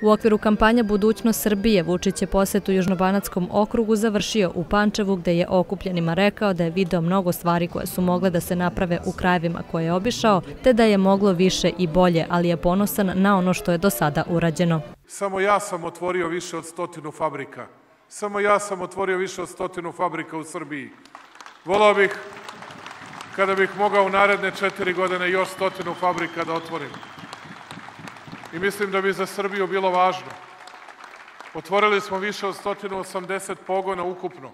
U okviru kampanje Budućnost Srbije Vučić je posetu Južnobanatskom okrugu završio u Pančevu, gde je okupljenima rekao da je video mnogo stvari koje su mogle da se naprave u krajevima koje je obišao, te da je moglo više i bolje, ali je ponosan na ono što je do sada urađeno. Samo ja sam otvorio više od 100 fabrika. Samo ja sam otvorio više od 100 fabrika u Srbiji. Volao bih, kada bih mogao u naredne 4 godine još 100 fabrika da otvorim. I mislim da bi za Srbiju bilo važno. Otvorili smo više od 180 pogona ukupno,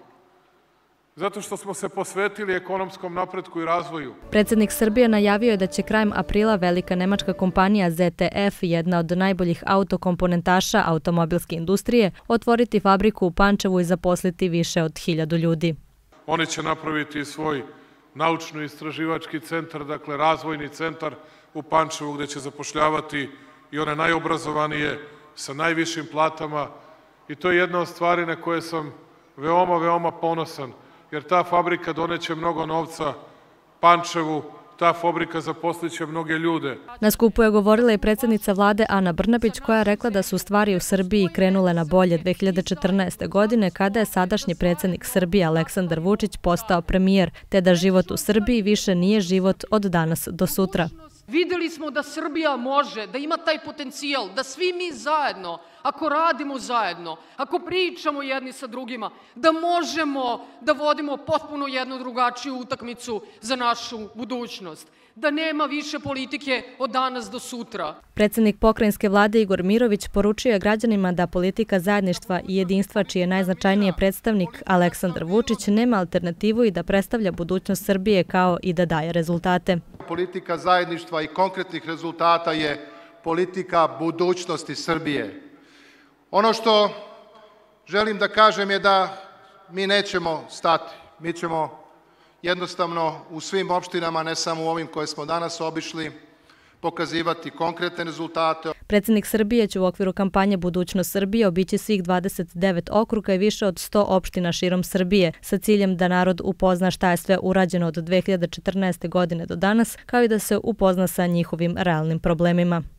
zato što smo se posvetili ekonomskom napretku i razvoju. Predsednik Srbije najavio je da će krajem aprila velika nemačka kompanija ZTF, jedna od najboljih autokomponentaša automobilske industrije, otvoriti fabriku u Pančevu i zaposliti više od 1000 ljudi. Oni će napraviti svoj naučno-istraživački centar, dakle razvojni centar u Pančevu, gde će zapošljavati i one najobrazovanije sa najvišim platama. I to je jedna od stvari na koje sam veoma, veoma ponosan, jer ta fabrika doneće mnogo novca Pančevu, ta fabrika zaposliće mnoge ljude. Na skupu je govorila i predsjednica vlade Ana Brnabić, koja je rekla da su stvari u Srbiji krenule na bolje 2014. godine, kada je sadašnji predsjednik Srbije Aleksandar Vučić postao premijer, te da život u Srbiji više nije život od danas do sutra. Videli smo da Srbija može, da ima taj potencijal, da svi mi zajedno, ako radimo zajedno, ako pričamo jedni sa drugima, da možemo da vodimo potpuno jednu drugačiju utakmicu za našu budućnost. Da nema više politike od danas do sutra. Predsjednik pokrajinske vlade Igor Mirović poručio je građanima da politika zajedništva i jedinstva, čiji je najznačajniji predstavnik Aleksandar Vučić, nema alternativu i da predstavlja budućnost Srbije kao i da daje rezultate. Politika zajedništva i konkretnih rezultata je politika budućnosti Srbije. Ono što želim da kažem je da mi nećemo stati. Mi ćemo jednostavno u svim opštinama, ne samo u ovim koje smo danas obišli, pokazivati konkretne rezultate. Predsjednik Srbije će u okviru kampanje Budućnost Srbije obići svih 29 okruga i više od 100 opština širom Srbije, sa ciljem da narod upozna šta je sve urađeno od 2014. godine do danas, kao i da se upozna sa njihovim realnim problemima.